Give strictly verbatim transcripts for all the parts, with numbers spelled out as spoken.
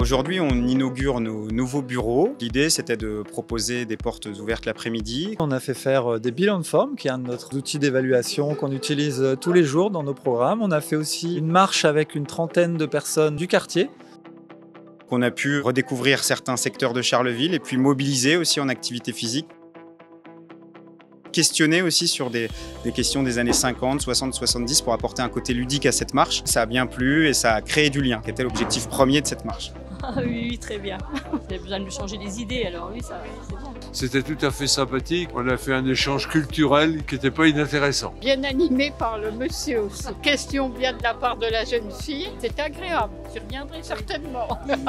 Aujourd'hui, on inaugure nos nouveaux bureaux. L'idée, c'était de proposer des portes ouvertes l'après-midi. On a fait faire des bilans de forme, qui est un de notre outil d'évaluation qu'on utilise tous les jours dans nos programmes. On a fait aussi une marche avec une trentaine de personnes du quartier. On a pu redécouvrir certains secteurs de Charleville et puis mobiliser aussi en activité physique. Questionner aussi sur des, des questions des années cinquante, soixante, soixante-dix pour apporter un côté ludique à cette marche. Ça a bien plu et ça a créé du lien, qui était l'objectif premier de cette marche. Ah oui, oui, très bien. Il y a besoin de lui changer les idées, alors oui, ça, c'est bien. C'était tout à fait sympathique. On a fait un échange culturel qui n'était pas inintéressant. Bien animé par le monsieur aussi. Question bien de la part de la jeune fille. C'est agréable. Je reviendrai certainement.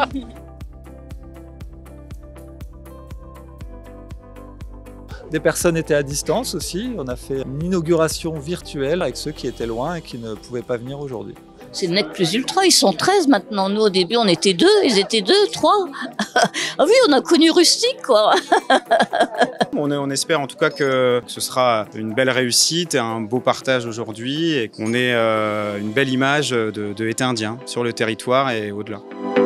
Des personnes étaient à distance aussi. On a fait une inauguration virtuelle avec ceux qui étaient loin et qui ne pouvaient pas venir aujourd'hui. C'est Nec Plus Ultra, ils sont treize maintenant. Nous, au début, on était deux, ils étaient deux, trois. Ah oui, on a connu Rustique, quoi. On, on espère en tout cas que ce sera une belle réussite et un beau partage aujourd'hui et qu'on ait euh, une belle image de, de Été Indien sur le territoire et au-delà.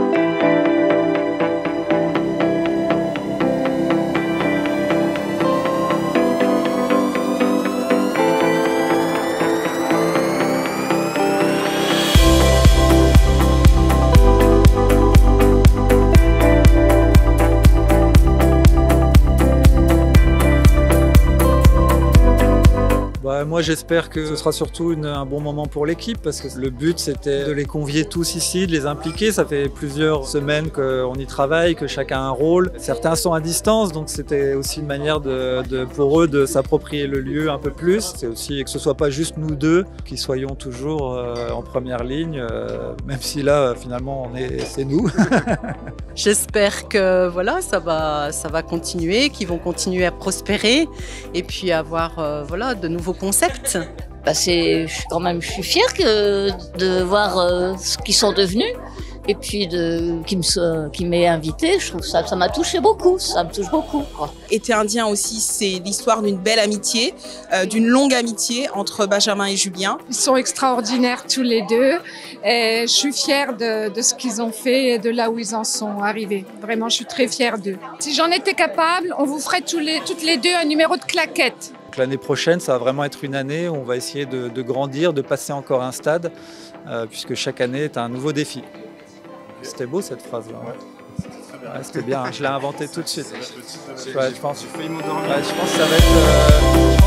Bah, moi j'espère que ce sera surtout une, un bon moment pour l'équipe parce que le but c'était de les convier tous ici, de les impliquer. Ça fait plusieurs semaines qu'on y travaille, que chacun a un rôle. Certains sont à distance donc c'était aussi une manière de, de, pour eux de s'approprier le lieu un peu plus. C'est aussi que ce soit pas juste nous deux qui soyons toujours euh, en première ligne, euh, même si là finalement on est, c'est nous. J'espère que voilà, ça va, ça va continuer, qu'ils vont continuer à prospérer et puis avoir euh, voilà, de nouveaux concepts. Bah c'est, je suis quand même, je suis fière que, de voir euh, ce qu'ils sont devenus et puis de, qui me, qui m'ait invité. Je trouve ça, ça m'a touché beaucoup, ça me touche beaucoup, quoi. Été Indien aussi, c'est l'histoire d'une belle amitié, euh, d'une longue amitié entre Benjamin et Julien. Ils sont extraordinaires tous les deux et je suis fière de, de ce qu'ils ont fait et de là où ils en sont arrivés. Vraiment, je suis très fière d'eux. Si j'en étais capable, on vous ferait tous les, toutes les deux un numéro de claquette. L'année prochaine, ça va vraiment être une année où on va essayer de, de grandir, de passer encore un stade, euh, puisque chaque année est un nouveau défi. C'était beau cette phrase-là. Ouais. Ouais, c'était bien, je l'ai inventé tout de suite. Ouais, je pense, ouais, je pense que ça va être... Euh,